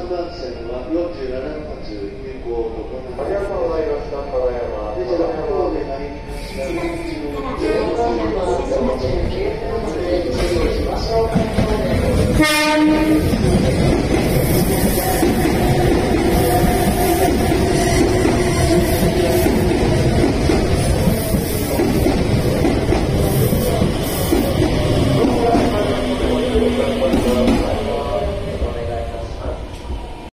3番線は47発有効となります。 ありがとうございました。加賀山。